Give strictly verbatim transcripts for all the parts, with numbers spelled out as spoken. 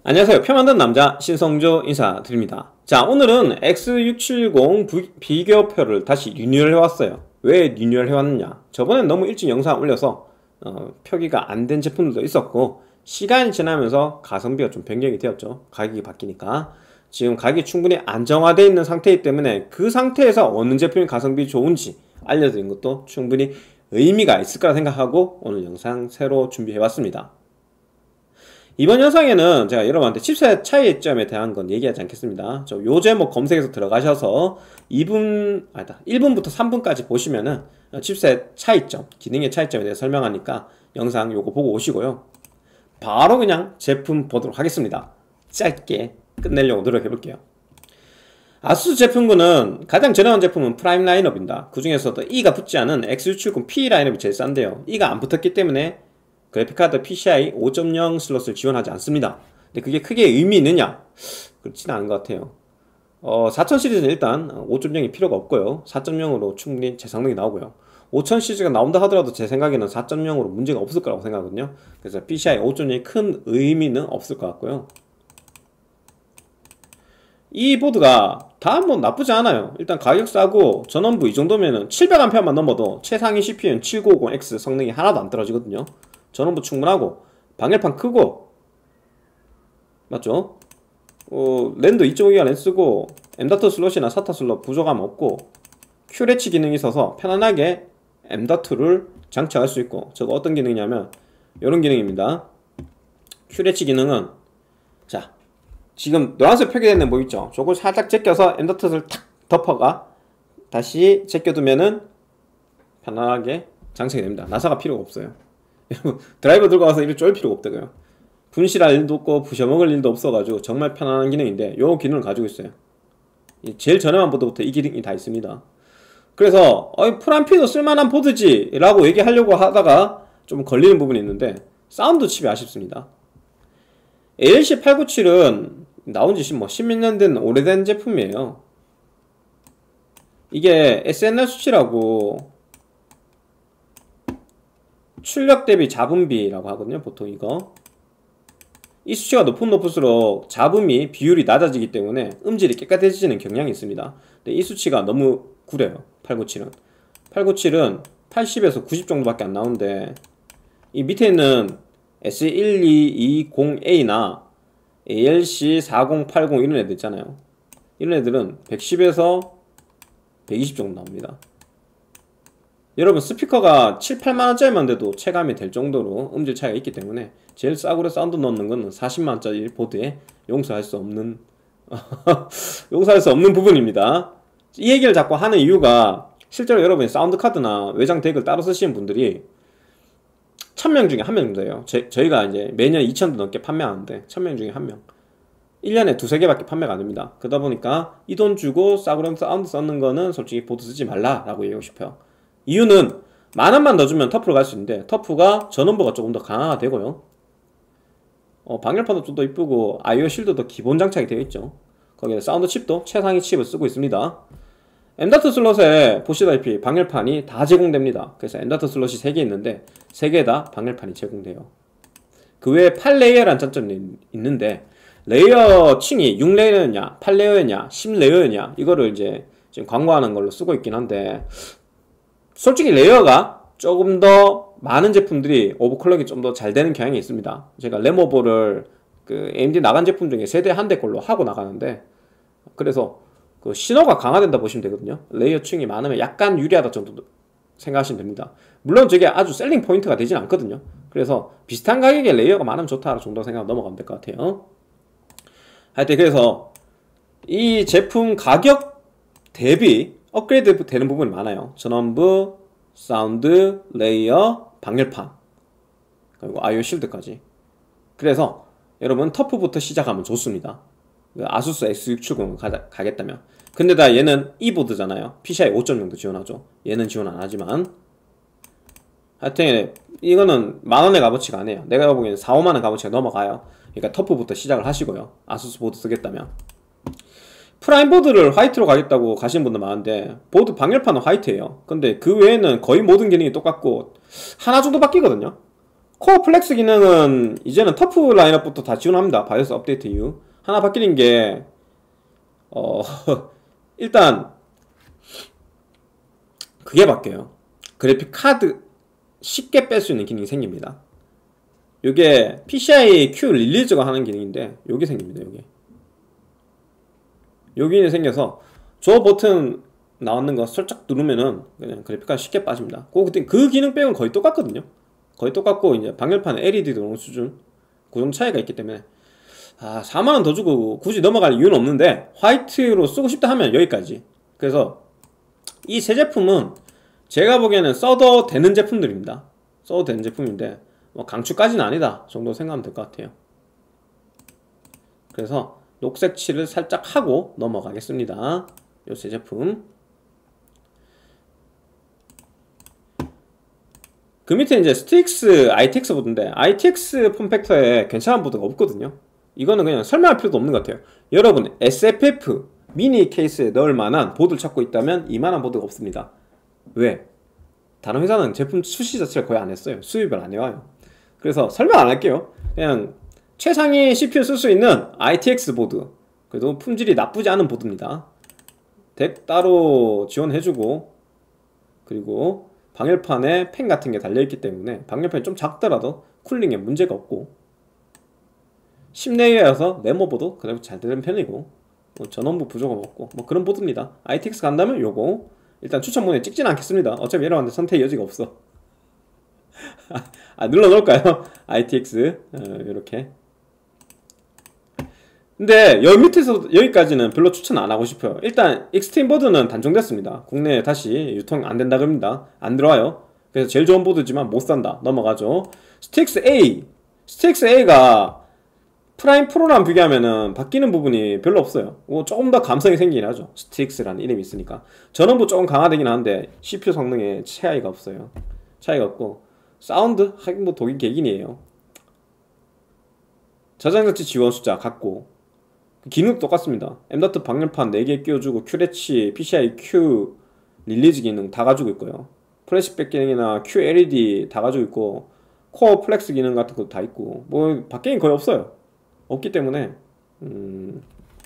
안녕하세요. 표 만든 남자 신성조 인사드립니다. 자, 오늘은 엑스 육백칠십 비교표를 다시 리뉴얼 해왔어요. 왜 리뉴얼 해왔느냐, 저번엔 너무 일찍 영상 올려서 어, 표기가 안 된 제품들도 있었고, 시간이 지나면서 가성비가 좀 변경이 되었죠. 가격이 바뀌니까. 지금 가격이 충분히 안정화되어 있는 상태이기 때문에 그 상태에서 어느 제품이 가성비 좋은지 알려드린 것도 충분히 의미가 있을 거라 생각하고 오늘 영상 새로 준비해봤습니다. 이번 영상에는 제가 여러분한테 칩셋 차이점에 대한 건 얘기하지 않겠습니다. 저 요 제목 검색해서 들어가셔서 이 분, 아니다, 일 분부터 삼 분까지 보시면은 칩셋 차이점, 기능의 차이점에 대해 설명하니까 영상 요거 보고 오시고요. 바로 그냥 제품 보도록 하겠습니다. 짧게 끝내려고 노력해볼게요. 아수스 제품군은 가장 저렴한 제품은 프라임 라인업입니다. 그 중에서도 E가 붙지 않은 엑스 육백칠십 피 라인업이 제일 싼데요. E가 안 붙었기 때문에 그래픽카드 피시아이 오 점 영 슬롯을 지원하지 않습니다. 근데 그게 크게 의미 있느냐? 그렇지는 않은 것 같아요. 어, 사천 시리즈는 일단 오 점 영이 필요가 없고요. 사 점 영으로 충분히 제 성능이 나오고요. 오천 시리즈가 나온다 하더라도 제 생각에는 사 점 영으로 문제가 없을 거라고 생각하거든요. 그래서 피시아이 오 점 영이 큰 의미는 없을 것 같고요. 이 보드가 다 뭐 나쁘지 않아요. 일단 가격 싸고 전원부 이 정도면은 칠백 앰페어만 넘어도 최상위 씨피유는 칠구오공 엑스 성능이 하나도 안 떨어지거든요. 전원부 충분하고 방열판 크고 맞죠? 어, 랜드 이 점 오 기가 랜스고 엠.투 슬롯이나 사타 슬롯 부족함 없고 큐레치 기능이 있어서 편안하게 엠.투를 장착할 수 있고, 저거 어떤 기능이냐면 이런 기능입니다. 큐레치 기능은 자, 지금 노란색 표기되어 있는 뭐 있죠? 저걸 살짝 제껴서 엠.투를 탁 덮어가 다시 제껴두면은 편안하게 장착이 됩니다. 나사가 필요가 없어요. 드라이버 들고 와서 이를 쫄 필요가 없다고요. 분실할 일도 없고 부셔먹을 일도 없어가지고 정말 편안한 기능인데 요 기능을 가지고 있어요. 제일 저렴한 보드부터 이 기능이 다 있습니다. 그래서 어이 프람피도 쓸만한 보드지 라고 얘기하려고 하다가 좀 걸리는 부분이 있는데 사운드 칩이 아쉽습니다. 에이엘씨 팔백구십칠은 나온지 뭐 십몇 년 된 오래된 제품이에요. 이게 에스엔알 수치라고 출력 대비 잡음비라고 하거든요. 보통 이거 이 수치가 높으면 높을수록 잡음이 비율이 낮아지기 때문에 음질이 깨끗해지는 경향이 있습니다. 근데 이 수치가 너무 구려요. 팔백구십칠은 팔백구십칠은 팔십에서 구십 정도밖에 안 나오는데 이 밑에 있는 에스 일이이공 에이나 에이엘씨 사공팔공 이런 애들 있잖아요. 이런 애들은 백십에서 백이십 정도 나옵니다. 여러분 스피커가 칠, 팔만원짜리만 돼도 체감이 될 정도로 음질 차이가 있기 때문에 제일 싸구려 사운드 넣는 거는 사십만원짜리 보드에 용서할 수 없는 용서할 수 없는 부분입니다. 이 얘기를 자꾸 하는 이유가 실제로 여러분이 사운드 카드나 외장 덱을 따로 쓰시는 분들이 천 명 중에 한 명 정도예요. 제, 저희가 이제 매년 이천 대 넘게 판매하는데 천 명 중에 한 명, 일 년에 두세 개밖에 판매가 안 됩니다. 그러다 보니까 이 돈 주고 싸구려 사운드 썼는 거는 솔직히 보드 쓰지 말라 라고 얘기하고 싶어요. 이유는 만원만 더 주면 터프로 갈 수 있는데 터프가 전원부가 조금 더 강화가 되고요. 어, 방열판도 좀 더 이쁘고 아이오 실드도 기본 장착이 되어 있죠. 거기에 사운드 칩도 최상위 칩을 쓰고 있습니다. 엠.투 슬롯에 보시다시피 방열판이 다 제공됩니다. 그래서 엠.투 슬롯이 세 개 있는데 세 개 다 방열판이 제공돼요. 그 외에 팔 레이어라는 장점이 있는데 레이어 층이 육 레이어였냐 팔 레이어였냐 십 레이어였냐 이거를 이제 지금 광고하는 걸로 쓰고 있긴 한데, 솔직히 레이어가 조금 더 많은 제품들이 오버클럭이 좀 더 잘 되는 경향이 있습니다. 제가 램오버를 그 에이엠디 나간 제품 중에 세대 한 대 걸로 하고 나가는데, 그래서 그 신호가 강화된다 보시면 되거든요. 레이어 층이 많으면 약간 유리하다 정도 생각하시면 됩니다. 물론 저게 아주 셀링 포인트가 되진 않거든요. 그래서 비슷한 가격에 레이어가 많으면 좋다 정도 생각하면 넘어가면 될 것 같아요. 하여튼 그래서 이 제품 가격 대비 업그레이드 되는 부분이 많아요. 전원부, 사운드, 레이어, 방열판, 그리고 아이오 실드까지. 그래서 여러분 터프부터 시작하면 좋습니다. 아수스 엑스 육백칠십 가, 가겠다면. 근데다 얘는 이 보드잖아요. 피시아이 오 점 영도 지원하죠. 얘는 지원 안 하지만 하여튼 이거는 만원의 값어치가 아니에요. 내가 보기에는 사, 오만원 값어치가 넘어가요. 그러니까 터프부터 시작을 하시고요. 아수스 보드 쓰겠다면. 프라임 보드를 화이트로 가겠다고 가시는 분들 많은데 보드 방열판은 화이트예요. 근데 그 외에는 거의 모든 기능이 똑같고 하나 정도 바뀌거든요. 코어 플렉스 기능은 이제는 터프 라인업부터 다 지원합니다. 바이오스 업데이트 이후. 하나 바뀌는 게 어... 일단 그게 바뀌어요. 그래픽 카드 쉽게 뺄 수 있는 기능이 생깁니다. 요게 피시아이 Q 릴리즈가 하는 기능인데 요게 생깁니다. 요게 여기는 생겨서 저 버튼 나왔는 거 살짝 누르면은 그냥 그래픽카드 쉽게 빠집니다. 그, 그 기능 빼고는 거의 똑같거든요. 거의 똑같고 이제 방열판에 엘이디도 나오는 수준 그 정도 차이가 있기 때문에 아 사만 원 더 주고 굳이 넘어갈 이유는 없는데 화이트로 쓰고 싶다 하면 여기까지. 그래서 이 세 제품은 제가 보기에는 써도 되는 제품들입니다. 써도 되는 제품인데 뭐 강추까지는 아니다 정도 생각하면 될 것 같아요. 그래서 녹색 칠을 살짝 하고 넘어가겠습니다. 요 세 제품. 그 밑에 이제 스틱스 아이티엑스 보드인데 아이티엑스 폼팩터에 괜찮은 보드가 없거든요. 이거는 그냥 설명할 필요도 없는 것 같아요. 여러분 에스에프에프 미니 케이스에 넣을 만한 보드를 찾고 있다면 이만한 보드가 없습니다. 왜? 다른 회사는 제품 출시 자체를 거의 안 했어요. 수입을 안 해와요. 그래서 설명 안 할게요. 그냥 최상위 씨피유 쓸 수 있는 아이티엑스 보드, 그래도 품질이 나쁘지 않은 보드입니다. 덱 따로 지원해주고, 그리고 방열판에 팬 같은 게 달려있기 때문에 방열판이 좀 작더라도 쿨링에 문제가 없고, 실내여서 네모보도 그래도 잘 되는 편이고, 뭐 전원부 부족은 없고 뭐 그런 보드입니다. 아이티엑스 간다면 요거 일단 추천문에 찍진 않겠습니다. 어차피 여러분한테 선택 여지가 없어. 아 눌러놓을까요? 아이티엑스 어, 이렇게. 근데 여기 밑에서 여기까지는 별로 추천 안 하고 싶어요. 일단 익스트림 보드는 단종됐습니다. 국내에 다시 유통 안 된다 그럽니다. 안 들어와요. 그래서 제일 좋은 보드지만 못 산다. 넘어가죠. 스틱스 A. 스틱스 A가 프라임 프로랑 비교하면은 바뀌는 부분이 별로 없어요. 뭐 조금 더 감성이 생기긴 하죠. 스틱스라는 이름이 있으니까. 전원부 조금 강화되긴 하는데 씨피유 성능에 차이가 없어요. 차이가 없고 사운드? 하긴 뭐 독일 개긴이에요. 저장장치 지원 숫자 같고 기능도 똑같습니다. 엠.닷 방열판 네 개 끼워주고 큐레치, 피시아이 Q 릴리즈 기능 다 가지고 있고요. 플래시백 기능이나 큐 엘이디 다 가지고 있고 코어 플렉스 기능 같은 것도 다 있고 뭐 바뀌는 거의 없어요. 없기 때문에 음...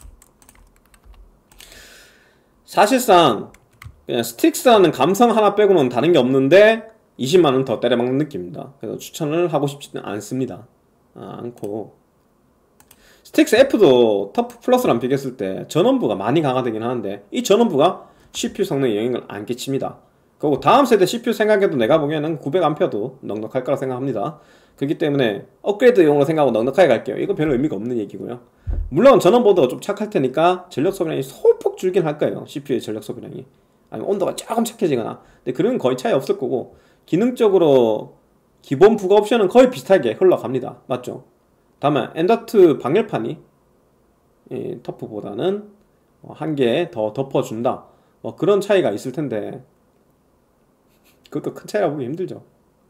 사실상 그냥 스틱스라는 감성 하나 빼고는 다른 게 없는데 이십만 원 더 때려박는 느낌입니다. 그래서 추천을 하고 싶지는 않습니다. 아, 않고 스틱스 F도 터프 플러스랑 비교했을 때 전원부가 많이 강화되긴 하는데 이 전원부가 씨피유 성능에 영향을 안 끼칩니다. 그리고 다음 세대 씨피유 생각해도 내가 보기에는 구백 앰페어도 넉넉할 거라 생각합니다. 그렇기 때문에 업그레이드용으로 생각하고 넉넉하게 갈게요. 이거 별로 의미가 없는 얘기고요. 물론 전원보드가 좀 착할 테니까 전력 소비량이 소폭 줄긴 할 거예요. 씨피유의 전력 소비량이. 아니면 온도가 조금 착해지거나. 근데 그런 건 거의 차이 없을 거고 기능적으로 기본 부가 옵션은 거의 비슷하게 흘러갑니다. 맞죠? 다만 엠.닷 방열판이 이 터프보다는 한 개 더 덮어준다. 뭐 그런 차이가 있을 텐데 그것도 큰 차이라 보기 힘들죠.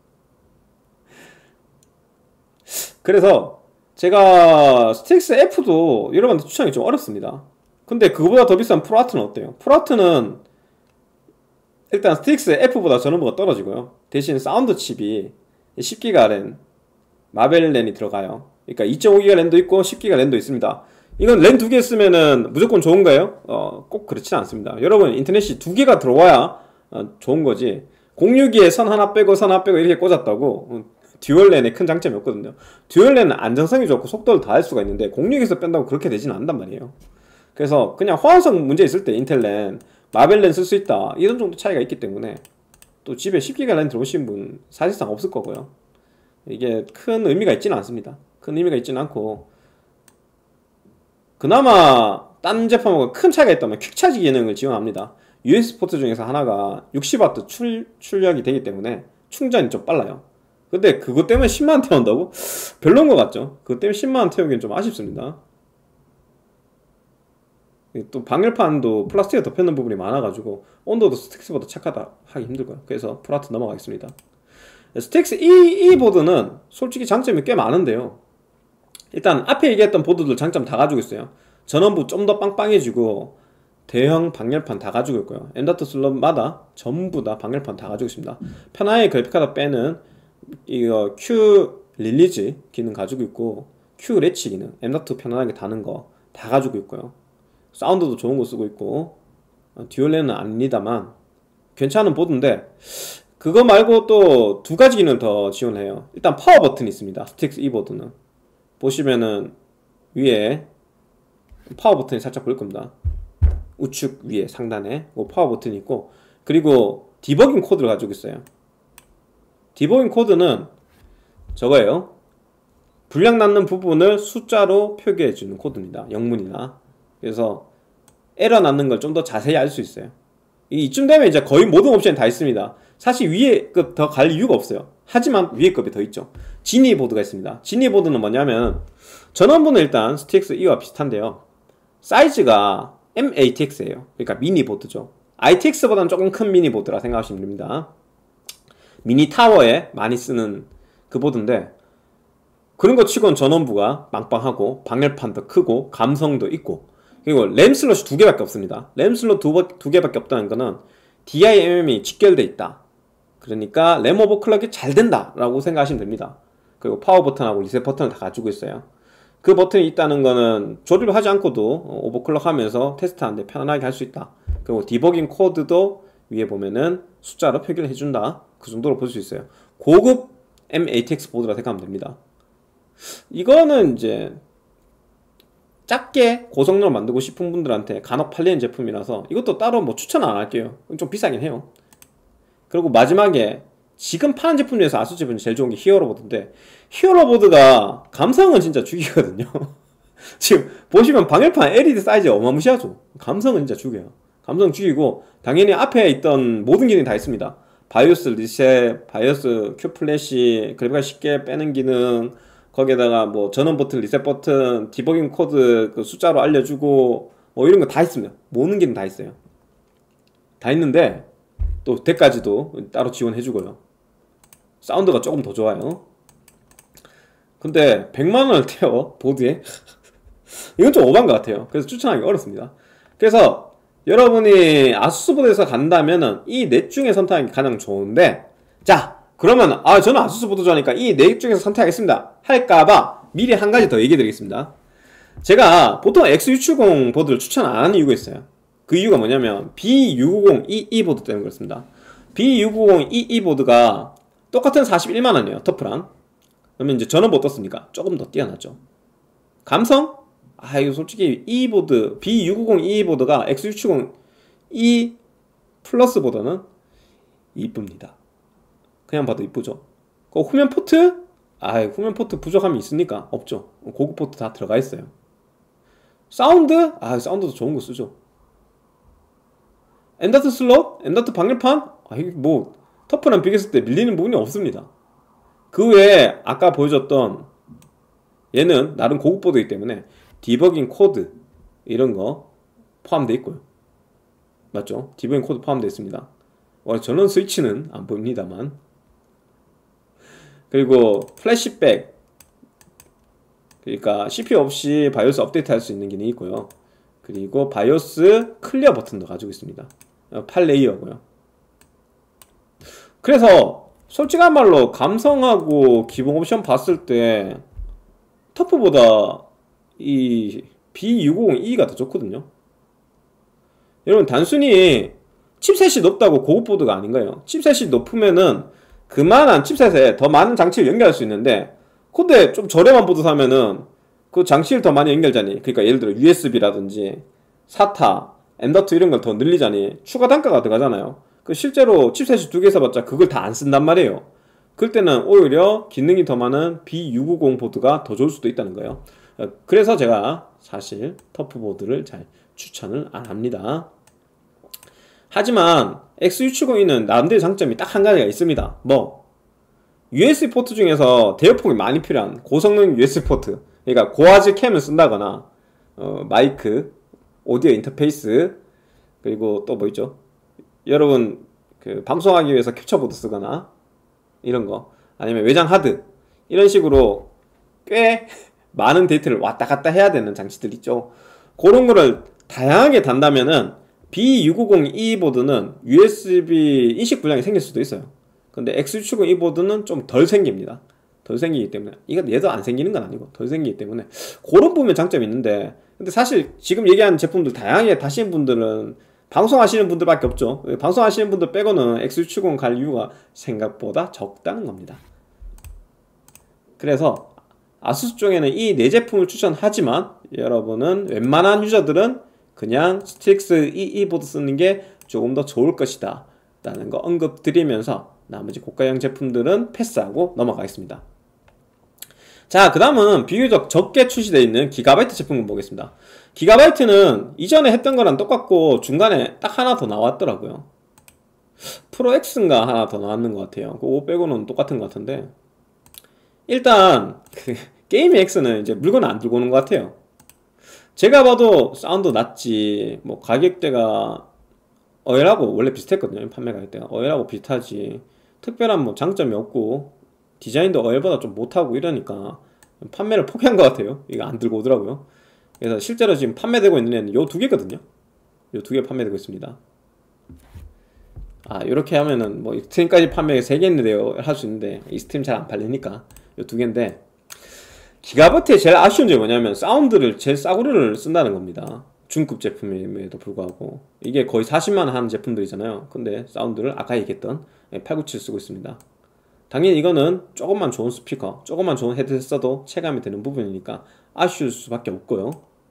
그래서 제가 스틱스 F도 여러분한테 추천하기 좀 어렵습니다. 근데 그거보다 더 비싼 프로아트는 어때요? 프로아트는 일단 스틱스 F보다 전원부가 떨어지고요. 대신 사운드 칩이 십 기가 랜 마벨 랜이 들어가요. 그러니까 이 점 오 기가 랜도 있고 십 기가 랜도 있습니다. 이건 랜 두 개 쓰면은 무조건 좋은가요? 어, 꼭 그렇지는 않습니다. 여러분 인터넷이 두 개가 들어와야 어, 좋은 거지. 공유기에 선 하나 빼고 선 하나 빼고 이렇게 꽂았다고 어, 듀얼랜의 큰 장점이 없거든요. 듀얼랜은 안정성이 좋고 속도를 다 할 수가 있는데 공유기에서 뺀다고 그렇게 되지는 않단 말이에요. 그래서 그냥 호환성 문제 있을 때 인텔랜, 마벨랜 쓸 수 있다 이런 정도 차이가 있기 때문에 또 집에 십 기가 랜 들어오신 분 사실상 없을 거고요. 이게 큰 의미가 있지는 않습니다. 큰 의미가 있지는 않고 그나마 딴 제품하고 큰 차이가 있다면 퀵차지 기능을 지원합니다. 유에스비 포트 중에서 하나가 육십 와트 출, 출력이 되기 때문에 충전이 좀 빨라요. 근데 그것 때문에 십만 원 태운다고? 별로인 것 같죠? 그것 때문에 십만 원 태우기는 좀 아쉽습니다. 또 방열판도 플라스틱에 덮여있는 부분이 많아가지고 온도도 스틱스보다 착하다 하기 힘들고요. 그래서 프라트 넘어가겠습니다. 스틱스 이, 이 보드는 솔직히 장점이 꽤 많은데요. 일단 앞에 얘기했던 보드들 장점 다 가지고 있어요. 전원부 좀 더 빵빵해지고 대형 방열판 다 가지고 있고요. 엠.닷 슬롯마다 전부 다 방열판 다 가지고 있습니다. 편하게 그래픽카드 빼는 이거 Q 릴리즈 기능 가지고 있고 Q 레치 기능, 엠 닷 편안하게 다는 거 다 가지고 있고요. 사운드도 좋은 거 쓰고 있고 듀얼레는 아닙니다만 괜찮은 보드인데 그거 말고 또 두 가지 기능 더 지원해요. 일단 파워 버튼이 있습니다. 스틱스 이 보드는 보시면은 위에 파워 버튼이 살짝 보일 겁니다. 우측 위에 상단에 파워 버튼이 있고, 그리고 디버깅 코드를 가지고 있어요. 디버깅 코드는 저거예요. 불량 났는 부분을 숫자로 표기해주는 코드입니다. 영문이나. 그래서 에러 났는 걸 좀 더 자세히 알 수 있어요. 이쯤 되면 이제 거의 모든 옵션이 다 있습니다. 사실 위에 급 더 갈 이유가 없어요. 하지만 위에 급이 더 있죠. 지니 보드가 있습니다. 지니 보드는 뭐냐면 전원부는 일단 스티엑스 이와 비슷한데요. 사이즈가 엠 에이 티 엑스예요. 그러니까 미니 보드죠. 아이 티 엑스보다는 조금 큰 미니 보드라 생각하시면 됩니다. 미니 타워에 많이 쓰는 그 보드인데, 그런 거 치고는 전원부가 빵빵하고 방열판도 크고 감성도 있고, 그리고 램 슬롯이 두 개밖에 없습니다. 램 슬롯 두, 두 개밖에 없다는 거는 디 아이 엠 엠이 직결돼 있다. 그러니까 램 오버클럭이 잘 된다 라고 생각하시면 됩니다. 그리고 파워 버튼하고 리셋 버튼을 다 가지고 있어요. 그 버튼이 있다는 거는 조립을 하지 않고도 오버클럭 하면서 테스트하는데 편안하게 할 수 있다. 그리고 디버깅 코드도 위에 보면은 숫자로 표기를 해준다. 그 정도로 볼 수 있어요. 고급 엠 에이 티 엑스 보드라 생각하면 됩니다. 이거는 이제 작게 고성능을 만들고 싶은 분들한테 간혹 팔리는 제품이라서 이것도 따로 뭐 추천 안 할게요. 좀 비싸긴 해요. 그리고 마지막에 지금 파는 제품 중에서 아수스 제품이 제일 좋은 게 히어로보드인데, 히어로보드가 감성은 진짜 죽이거든요. 지금 보시면 방열판 엘 이 디 사이즈 어마무시하죠. 감성은 진짜 죽여요. 감성 죽이고 당연히 앞에 있던 모든 기능이 다 있습니다. 바이오스 리셋, 바이오스 큐 플래시, 그래픽카드 쉽게 빼는 기능, 거기에다가 뭐 전원 버튼, 리셋 버튼, 디버깅 코드 그 숫자로 알려주고 뭐 이런 거 다 있습니다. 모든 기능 다 있어요. 다 있는데 또 덱까지도 따로 지원해주고요. 사운드가 조금 더 좋아요. 근데 백만 원을 태워 보드에 이건 좀 오반 것 같아요. 그래서 추천하기 어렵습니다. 그래서 여러분이 아수스 보드에서 간다면은 이 넷 중에 선택하는 게 가장 좋은데, 자 그러면 아 저는 아수스 보드 좋아하니까 이 넷 중에서 선택하겠습니다 할까봐 미리 한 가지 더 얘기해 드리겠습니다. 제가 보통 엑스 육백칠십 보드를 추천 안 하는 이유가 있어요. 그 이유가 뭐냐면 비 육백오십 이이 보드 때문에 그렇습니다. 비 육백오십 이이 보드가 똑같은 사십일만 원이에요. 터프랑. 그러면 이제 전원부 어떻습니까? 조금 더 뛰어나죠. 감성? 아 이거 솔직히 이 보드 비 육백오십 이이 보드가 엑스 육백칠십 이 플러스보다는 이쁩니다. 그냥 봐도 이쁘죠. 그 후면 포트? 아 후면 포트 부족함이 있습니까? 없죠. 고급 포트 다 들어가 있어요. 사운드? 아 사운드도 좋은 거 쓰죠. 엠 닷 슬롯? 엠 닷 방열판? 아 이게 뭐 터프랑 비교했을 때 밀리는 부분이 없습니다. 그 외에 아까 보여줬던 얘는 나름 고급 보드이기 때문에 디버깅 코드 이런 거 포함되어 있고요. 맞죠? 디버깅 코드 포함되어 있습니다. 전원 스위치는 안 보입니다만, 그리고 플래시백, 그러니까 씨피유 없이 바이오스 업데이트 할 수 있는 기능이 있고요. 그리고 바이오스 클리어 버튼도 가지고 있습니다. 팔 레이어고요. 그래서 솔직한 말로 감성하고 기본 옵션 봤을 때 터프보다 이 비 육백오십 이가 더 좋거든요. 여러분 단순히 칩셋이 높다고 고급 보드가 아닌 거예요. 칩셋이 높으면은 그만한 칩셋에 더 많은 장치를 연결할 수 있는데, 근데 좀 저렴한 보드 사면은 그 장치를 더 많이 연결자니, 그러니까 예를 들어 유에스비라든지 사타, 엠 닷 이런 걸 더 늘리자니 추가 단가가 들어가잖아요. 그 실제로 칩셋이 두 개 써봤자 그걸 다 안 쓴단 말이에요. 그럴 때는 오히려 기능이 더 많은 비 육백오십 보드가 더 좋을 수도 있다는 거예요. 그래서 제가 사실 터프 보드를 잘 추천을 안 합니다. 하지만 엑스 육백칠십이는 나름대로 장점이 딱 한 가지가 있습니다. 뭐 유에스비 포트 중에서 대역폭이 많이 필요한 고성능 유에스비 포트, 그러니까 고화질 캠을 쓴다거나 어, 마이크, 오디오 인터페이스, 그리고 또 뭐 있죠? 여러분 그 방송하기 위해서 캡처보드 쓰거나 이런 거, 아니면 외장 하드, 이런 식으로 꽤 많은 데이터를 왔다 갔다 해야 되는 장치들 있죠. 그런 거를 다양하게 단다면은 비 육백오십 이 보드는 유에스비 인식 불량이 생길 수도 있어요. 근데 엑스 육백칠십 이 보드는 좀 덜 생깁니다. 덜 생기기 때문에, 이건 얘도 안 생기는 건 아니고 덜 생기기 때문에 그런 부분에 장점이 있는데, 근데 사실 지금 얘기한 제품들 다양하게 다시는 분들은 방송하시는 분들밖에 없죠. 방송하시는 분들 빼고는 엑스육칠십 갈 이유가 생각보다 적다는 겁니다. 그래서 아수스 쪽에는 이 네 제품을 추천하지만 여러분은 웬만한 유저들은 그냥 스틱스 이이 보드 쓰는 게 조금 더 좋을 것이다 라는 거 언급드리면서 나머지 고가형 제품들은 패스하고 넘어가겠습니다. 자, 그 다음은 비교적 적게 출시되어 있는 기가바이트 제품을 보겠습니다. 기가바이트는 이전에 했던 거랑 똑같고 중간에 딱 하나 더 나왔더라고요. 프로 X인가 하나 더 나왔는 것 같아요. 그거 빼고는 똑같은 것 같은데, 일단 그 게임 X는 이제 물건 안 들고 오는 것 같아요. 제가 봐도 사운드 낮지, 뭐 가격대가 어엘하고 원래 비슷했거든요. 판매 가격대가 어엘하고 비슷하지 특별한 뭐 장점이 없고 디자인도 어엘보다 좀 못하고 이러니까 판매를 포기한 것 같아요. 이거 안 들고 오더라고요. 그래서 실제로 지금 판매되고 있는 애는 요 두 개거든요. 요 두 개 판매되고 있습니다. 아, 이렇게 하면은 뭐 익스트림까지 판매 세 개 있는데요 할 수 있는데 익스트림 잘 안 팔리니까 요 두 개인데, 기가바이트의 제일 아쉬운 점이 뭐냐면 사운드를 제일 싸구려를 쓴다는 겁니다. 중급 제품임에도 불구하고 이게 거의 사십만 원 하는 제품들이잖아요. 근데 사운드를 아까 얘기했던 팔구칠 쓰고 있습니다. 당연히 이거는 조금만 좋은 스피커, 조금만 좋은 헤드셋 써도 체감이 되는 부분이니까 아쉬울 수밖에 없고요.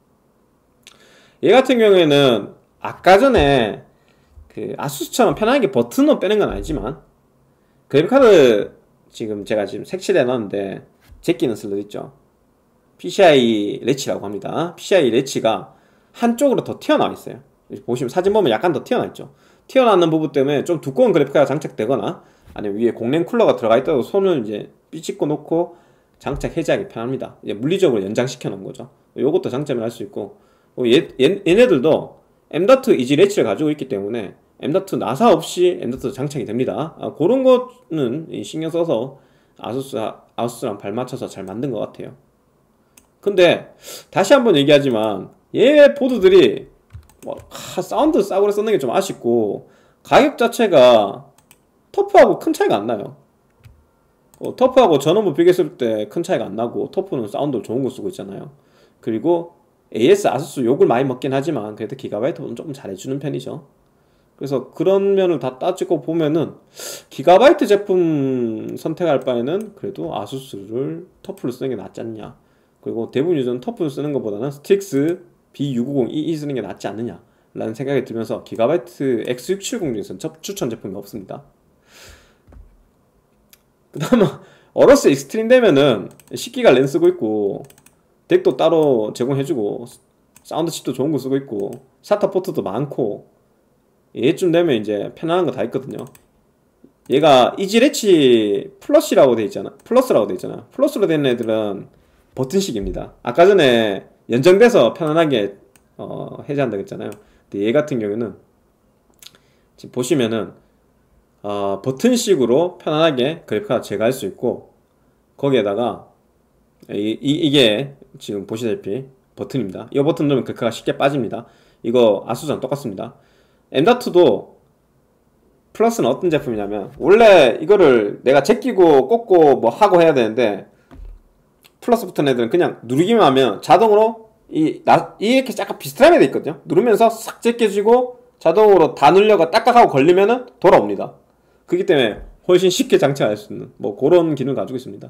얘 같은 경우에는 아까 전에 그 아수스처럼 편하게 버튼으로 빼는 건 아니지만, 그래픽카드 지금 제가 지금 색칠해 놨는데 제끼는 슬롯 있죠. 피시아이 레치라고 합니다. 피시아이 레치가 한쪽으로 더 튀어나와 있어요. 보시면 사진 보면 약간 더 튀어나와 있죠. 튀어나오는 부분 때문에 좀 두꺼운 그래픽카드가 장착되거나 아니면 위에 공랭 쿨러가 들어가 있다고 손을 이제 삐집고 놓고 장착 해제하기 편합니다. 이제 물리적으로 연장시켜 놓은 거죠. 요것도 장점을 할 수 있고, 얘, 얘, 얘네들도 엠.투 이지 레치를 가지고 있기 때문에 엠.투 나사 없이 엠.투 장착이 됩니다. 아, 그런 거는 신경 써서 아수스, 아수스랑 발맞춰서 잘 만든 것 같아요. 근데 다시 한번 얘기하지만 얘 보드들이 뭐, 하, 사운드 싸구려 쓰는 게 좀 아쉽고, 가격 자체가 터프하고 큰 차이가 안 나요. 어, 터프하고 전원부 비교했을 때 큰 차이가 안 나고, 터프는 사운드 좋은 거 쓰고 있잖아요. 그리고 에이에스 아수스 욕을 많이 먹긴 하지만 그래도 기가바이트보다는 조금 잘해주는 편이죠. 그래서 그런 면을 다 따지고 보면은 기가바이트 제품 선택할 바에는 그래도 아수스를 터프를 쓰는 게 낫지 않냐, 그리고 대부분 유저는 터프를 쓰는 것보다는 스틱스 비 육오공 이이 쓰는 게 낫지 않느냐 라는 생각이 들면서 기가바이트 엑스 육칠십 중에서는 추천 제품이 없습니다. 그 다음에 어러스 익스트림 되면은 십 기가 램 쓰고 있고, 덱도 따로 제공해주고, 사운드 칩도 좋은 거 쓰고 있고, 사타 포트도 많고, 얘쯤 되면 이제 편안한 거 다 있거든요. 얘가 이지레치 플러스라고 돼 있잖아. 플러스라고 돼 있잖아. 플러스로 된 애들은 버튼식입니다. 아까 전에 연정돼서 편안하게 어, 해제한다고 했잖아요. 근데 얘 같은 경우는 지금 보시면은 어, 버튼식으로 편안하게 그래픽카드 제거할 수 있고, 거기에다가 이, 이, 이게 지금 보시다시피 버튼입니다. 이 버튼 누르면 그래픽카드가 쉽게 빠집니다. 이거 아수스랑 똑같습니다. 엠.투도 플러스는 어떤 제품이냐면, 원래 이거를 내가 제끼고 꽂고 뭐 하고 해야 되는데, 플러스 붙은 애들은 그냥 누르기만 하면 자동으로 이, 나, 이렇게 약간 비슷하게 돼 있거든요. 누르면서 싹 제껴지고 자동으로 다 눌려가 딱딱하고 걸리면은 돌아옵니다. 그렇기 때문에 훨씬 쉽게 장착할 수 있는 뭐 그런 기능을 가지고 있습니다.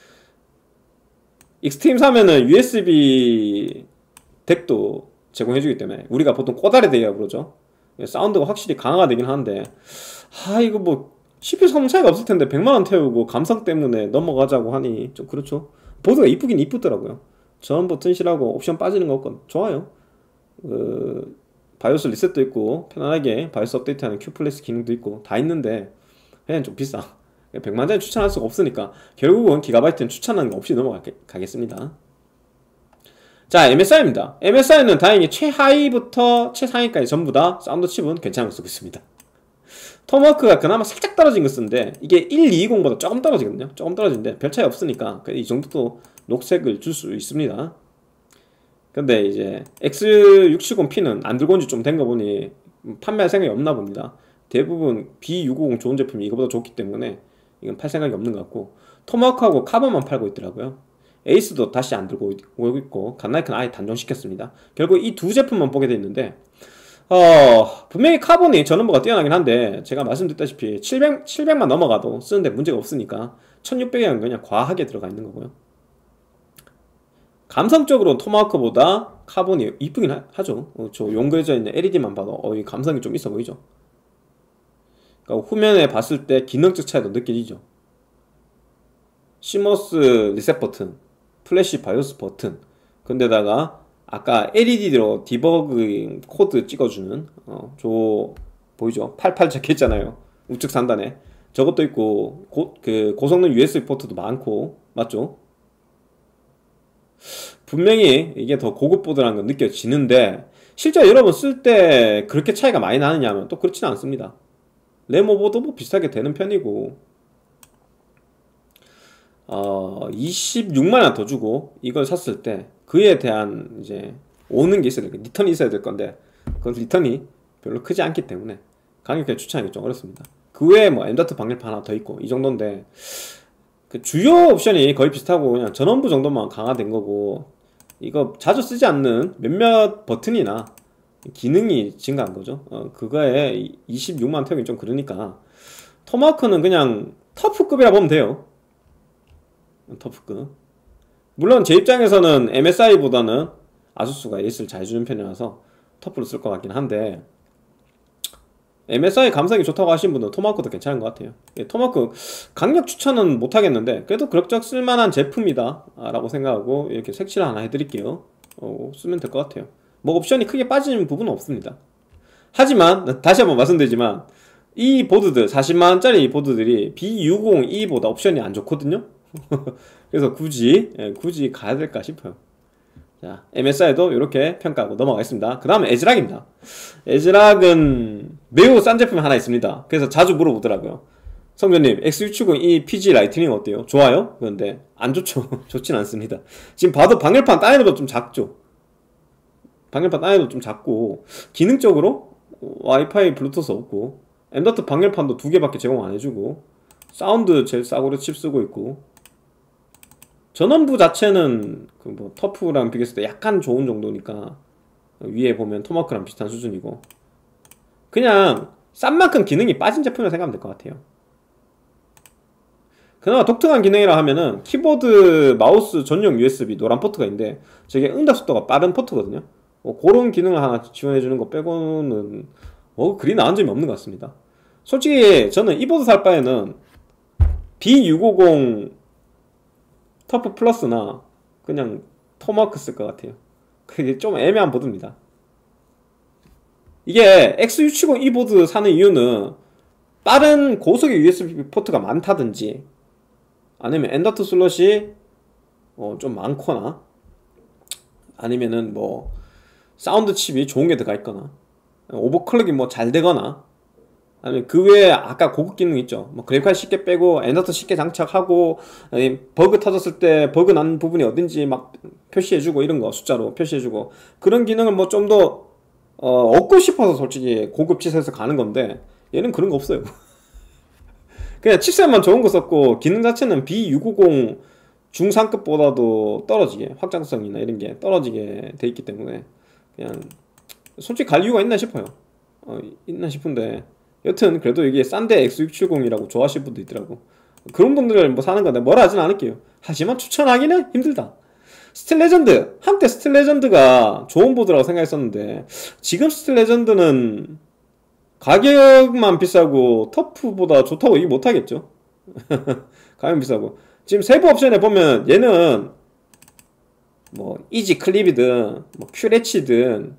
익스트림 사면은 유에스비 덱도 제공해주기 때문에 우리가 보통 꼬다리 덱이라고 그러죠. 사운드가 확실히 강화가 되긴 하는데, 아 이거 뭐 씨피유 성능 차이가 없을 텐데 백만 원 태우고 감성 때문에 넘어가자고 하니 좀 그렇죠. 보드가 이쁘긴 이쁘더라고요. 전원 버튼실하고 옵션 빠지는 거 없건 좋아요. 그 바이오스 리셋도 있고 편안하게 바이오스 업데이트하는 큐플래시 기능도 있고 다 있는데 그냥 좀 비싸. 백만짜리 추천할 수가 없으니까 결국은 기가바이트는 추천하는 거 없이 넘어가겠습니다. 자, 엠에스아이입니다. 엠에스아이는 다행히 최하위부터 최상위까지 전부 다 사운드 칩은 괜찮은 거 쓰고 있습니다. 톰워크가 그나마 살짝 떨어진 거 쓰는데 이게 천이백이십보다 조금 떨어지거든요. 조금 떨어지는데 별 차이 없으니까 이 정도도 녹색을 줄 수 있습니다. 근데 이제 엑스 육백칠십 피는 안 들고 온 지 좀 된 거 보니 판매할 생각이 없나 봅니다. 대부분 비 육백오십 좋은 제품이 이거보다 좋기 때문에 이건 팔 생각이 없는 것 같고, 토마호크하고 카본만 팔고 있더라고요. 에이스도 다시 안 들고 오고 있고 갓나이크는 아예 단종시켰습니다. 결국 이 두 제품만 보게 돼 있는데 어, 분명히 카본이 전원부가 뛰어나긴 한데 제가 말씀드렸다시피 칠백, 칠백만 넘어가도 쓰는데 문제가 없으니까 천육백엔 그냥 과하게 들어가 있는 거고요. 감성적으로 토마호크보다 카본이 이쁘긴 하, 하죠. 어, 저 용그해져 있는 엘이디만 봐도 어, 이 감성이 좀 있어 보이죠. 그러니까 후면에 봤을 때 기능적 차이도 느껴지죠. 시모스 리셋 버튼, 플래시 바이오스 버튼, 근데다가 아까 엘이디로 디버그 코드 찍어주는 어, 저 보이죠? 팔십팔 적혀있잖아요. 우측 상단에 저것도 있고 고, 그 고성능 유에스비 포트도 많고 맞죠? 분명히 이게 더 고급 보드라는 건 느껴지는데 실제 여러분 쓸 때 그렇게 차이가 많이 나느냐 하면 또 그렇지는 않습니다. 레모보도 뭐 비슷하게 되는 편이고 어, 이십육만 원 더 주고 이걸 샀을 때 그에 대한 이제 오는 게 있어야 될 거예요. 리턴이 있어야 될 건데 그건 리턴이 별로 크지 않기 때문에 강력하게 추천하기 좀 어렵습니다. 그 외에 뭐 엠.이 방열판 하나 더 있고 이 정도인데 그 주요 옵션이 거의 비슷하고 그냥 전원부 정도만 강화된 거고 이거 자주 쓰지 않는 몇몇 버튼이나 기능이 증가한 거죠. 어, 그거에 이십육만 원 태우긴 좀 그러니까 토마호크는 그냥 터프급이라 보면 돼요. 터프급. 물론 제 입장에서는 엠에스아이보다는 아수스가 에이스를 잘 주는 편이라서 터프를 쓸 것 같긴 한데 엠에스아이 감성이 좋다고 하신 분은 토마호크도 괜찮은 것 같아요. 예, 토마호크 강력 추천은 못하겠는데 그래도 그럭저럭 쓸만한 제품이다 라고 생각하고 이렇게 색칠 하나 해드릴게요. 어, 쓰면 될 것 같아요. 뭐 옵션이 크게 빠지는 부분은 없습니다. 하지만 다시 한번 말씀드리지만 이 보드들 사십만 원짜리 보드들이 비 육십이보다 옵션이 안 좋거든요. 그래서 굳이 예, 굳이 가야 될까 싶어요. 자, 엠에스아이도 이렇게 평가하고 넘어가겠습니다. 그 다음에 에즈락입니다. 에즈락은 매우 싼 제품이 하나 있습니다. 그래서 자주 물어보더라고요. 성전님, 엑스 육백칠십 이 피지 라이트닝 어때요? 좋아요? 그런데 안 좋죠. 좋진 않습니다. 지금 봐도 방열판 따내도 좀 작죠. 방열판 따내도 좀 작고 기능적으로 와이파이 블루투스 없고 엠.이 방열판도 두 개밖에 제공 안 해주고 사운드 제일 싸구려 칩 쓰고 있고 전원부 자체는 그 뭐 터프랑 비교했을 때 약간 좋은 정도니까 위에 보면 토마호크랑 비슷한 수준이고 그냥 싼 만큼 기능이 빠진 제품이라고 생각하면 될 것 같아요. 그나마 독특한 기능이라 하면은 키보드 마우스 전용 유에스비 노란 포트가 있는데 저게 응답 속도가 빠른 포트거든요. 뭐 그런 기능을 하나 지원해주는 거 빼고는 뭐 그리 나은 점이 없는 것 같습니다. 솔직히 저는 이 보드 살 바에는 비 육백오십 터프 플러스나 그냥 토마호크 쓸 것 같아요. 그게 좀 애매한 보드입니다. 이게 엑스 육백칠십 이 보드 사는 이유는 빠른 고속의 유에스비 포트가 많다든지 아니면 엠.이 슬롯이 어 좀 많거나 아니면은 뭐 사운드 칩이 좋은 게 들어가 있거나 오버클럭이 뭐 잘 되거나 아니면 그 외에 아까 고급 기능 있죠. 뭐 그래픽카드 쉽게 빼고 엠.이 쉽게 장착하고 버그 터졌을 때 버그 난 부분이 어딘지 막 표시해주고 이런 거 숫자로 표시해주고 그런 기능을 뭐 좀 더 어, 얻고 싶어서 솔직히 고급 칩셋에서 가는 건데 얘는 그런 거 없어요. 그냥 칩셋만 좋은 거 썼고 기능 자체는 비 육백오십 중상급보다도 떨어지게 확장성이나 이런 게 떨어지게 돼 있기 때문에 그냥 솔직히 갈 이유가 있나 싶어요. 어, 있나 싶은데 여튼 그래도 이게 싼데 엑스 육백칠십이라고 좋아하시는 분도 있더라고. 그런 분들을 뭐 사는 건데 뭐라 하진 않을게요. 하지만 추천하기는 힘들다. 스틸 레전드 한때 스틸 레전드가 좋은 보드라고 생각했었는데 지금 스틸 레전드는 가격만 비싸고 터프보다 좋다고 얘기 못하겠죠. 가격 비싸고 지금 세부 옵션에 보면 얘는 뭐 이지 클립이든 뭐 큐레치든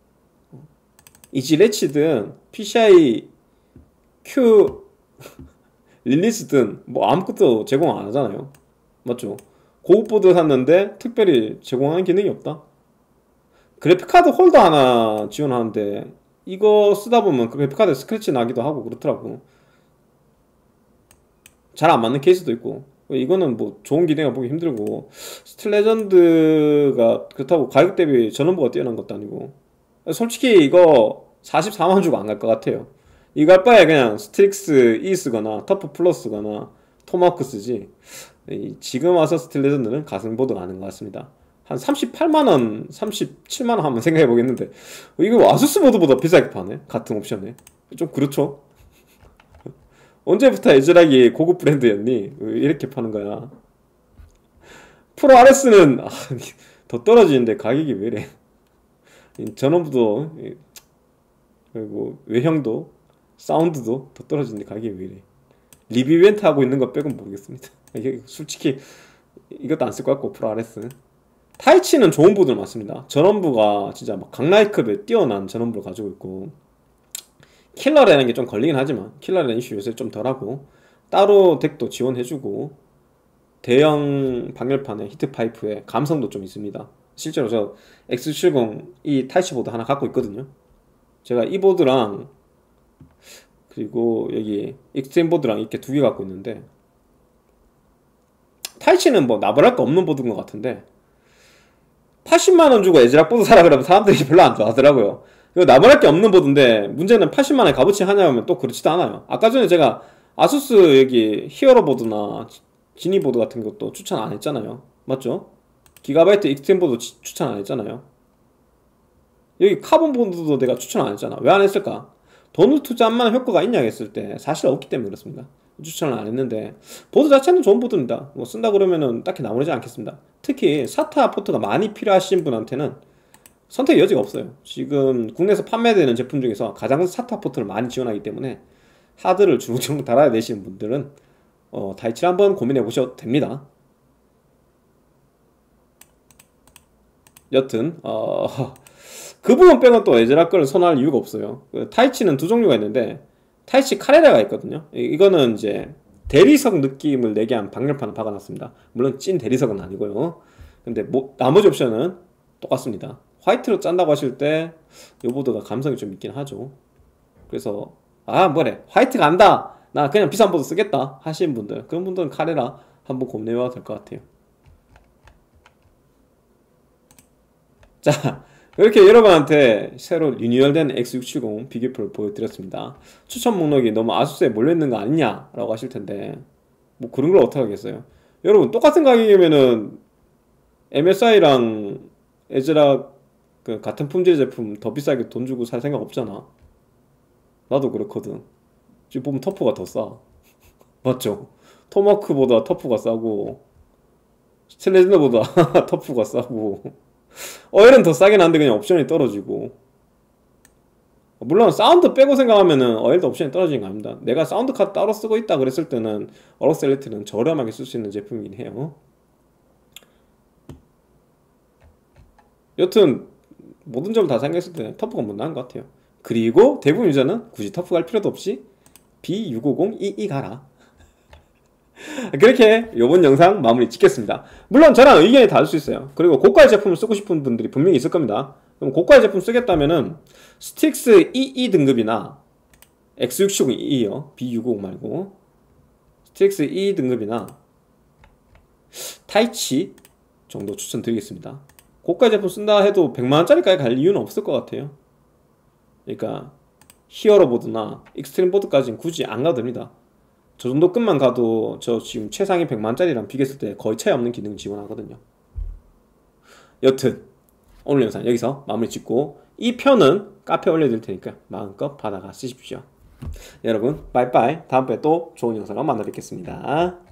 이지 레치든 피시아이 큐 릴리스든 뭐 아무것도 제공 안 하잖아요. 맞죠? 고급보드 샀는데 특별히 제공하는 기능이 없다. 그래픽카드 홀더 하나 지원하는데 이거 쓰다 보면 그래픽카드 스크래치 나기도 하고 그렇더라고. 잘 안 맞는 케이스도 있고 이거는 뭐 좋은 기능이라 보기 힘들고 스틸 레전드가 그렇다고 가격 대비 전원부가 뛰어난 것도 아니고 솔직히 이거 사십사만 원 주고 안 갈 것 같아요. 이거 할 바에 그냥 스틱스 E 쓰거나 터프 플러스거나 토마호크 쓰지. 이 지금 아서스 레전드는 가슴보드가 아닌 것 같습니다. 한 삼십팔만 원, 삼십칠만 원 한번 생각해 보겠는데 이거 아수스 보드보다 비싸게 파네. 같은 옵션에. 좀 그렇죠? 언제부터 에즈락이 고급 브랜드였니? 왜 이렇게 파는 거야? 프로 알에스는 아, 더 떨어지는데 가격이 왜 이래? 전원부도 그리고 외형도 사운드도 더 떨어지는데 가격이 왜 이래? 리뷰 이벤트 하고 있는 거 빼곤 모르겠습니다. 이게 솔직히 이것도 안 쓸 것 같고 프로 알에스 타이치는 좋은 보드는 맞습니다. 전원부가 진짜 막 강라이급에 뛰어난 전원부를 가지고 있고 킬러라는 게 좀 걸리긴 하지만 킬러라는 이슈 요새 좀 덜하고 따로 덱도 지원해주고 대형 방열판에 히트파이프에 감성도 좀 있습니다. 실제로 저 엑스 칠십 이 타이치 보드 하나 갖고 있거든요. 제가 이 보드랑 그리고 여기 익스트림 보드랑 이렇게 두 개 갖고 있는데 타이치는 뭐 나발할 거 없는 보드인 것 같은데 팔십만 원 주고 에즈락 보드 사라 그러면 사람들이 별로 안 좋아하더라고요. 이거 나발할 게 없는 보드인데 문제는 팔십만 원에 값어치 하냐면 또 그렇지도 않아요. 아까 전에 제가 아수스 여기 히어로 보드나 지니 보드 같은 것도 추천 안 했잖아요. 맞죠? 기가바이트 익스트림 보드 지, 추천 안 했잖아요. 여기 카본 보드도 내가 추천 안 했잖아. 왜 안 했을까? 돈을 투자한 효과가 있냐 했을 때 사실 없기 때문에 그렇습니다. 추천을 안 했는데 보드 자체는 좋은 보드입니다. 뭐 쓴다 그러면은 딱히 나무르지 않겠습니다. 특히 사타 포트가 많이 필요하신 분한테는 선택 여지가 없어요. 지금 국내에서 판매되는 제품 중에서 가장 사타 포트를 많이 지원하기 때문에 하드를 주렁주렁 달아야 되시는 분들은 어, 다이치를 한번 고민해 보셔도 됩니다. 여튼 어, 그 부분 빼곤 또 에즈락 거를 선호할 이유가 없어요. 타이치는 두 종류가 있는데 타이치 카레라가 있거든요. 이거는 이제 대리석 느낌을 내게 한 방열판을 박아놨습니다. 물론 찐 대리석은 아니고요. 근데 뭐 나머지 옵션은 똑같습니다. 화이트로 짠다고 하실 때 이 보드가 감성이 좀 있긴 하죠. 그래서 아 뭐래 화이트가 안다 나 그냥 비싼 보드 쓰겠다 하시는 분들 그런 분들은 카레라 한번 고민해봐도 될 것 같아요. 자 이렇게 여러분한테 새로 리뉴얼된 엑스 육백칠십 비교표를 보여드렸습니다. 추천 목록이 너무 아수스에 몰려있는 거 아니냐 라고 하실 텐데 뭐 그런 걸 어떻게 하겠어요. 여러분 똑같은 가격이면은 엠에스아이랑 에즈락 그 같은 품질의 제품 더 비싸게 돈 주고 살 생각 없잖아. 나도 그렇거든. 지금 보면 터프가 더 싸. 맞죠? 토마크보다 터프가 싸고 스텔레전드보다 터프가 싸고 어일은 더 싸긴 한데 그냥 옵션이 떨어지고 물론 사운드 빼고 생각하면은 어일도 옵션이 떨어지는 거 아닙니다. 내가 사운드 카드 따로 쓰고 있다 그랬을 때는 어럭스 엘리트는 저렴하게 쓸 수 있는 제품이긴 해요. 여튼 모든 점을 다 생각했을 때 터프가 못나은 것 같아요. 그리고 대부분 유저는 굳이 터프 갈 필요도 없이 비 육백오십 이이 가라. 그렇게 이번 영상 마무리 짓겠습니다. 물론 저랑 의견이 다를 수 있어요. 그리고 고가의 제품을 쓰고 싶은 분들이 분명히 있을 겁니다. 그럼 고가의 제품 쓰겠다면은 스틱스 이이 등급이나 엑스 육백칠십 이이요 비 육백오십 말고 스틱스 이이 등급이나 타이치 정도 추천드리겠습니다. 고가 제품 쓴다 해도 백만 원짜리까지 갈 이유는 없을 것 같아요. 그러니까 히어로 보드나 익스트림 보드까지는 굳이 안 가도 됩니다. 저 정도 급만 가도 저 지금 최상위 백만 원짜리랑 비교했을 때 거의 차이 없는 기능 지원하거든요. 여튼 오늘 영상 여기서 마무리 짓고 이 편은 카페에 올려드릴 테니까 마음껏 받아가 쓰십시오. 여러분 빠이빠이. 다음번에 또 좋은 영상으로 만나 뵙겠습니다.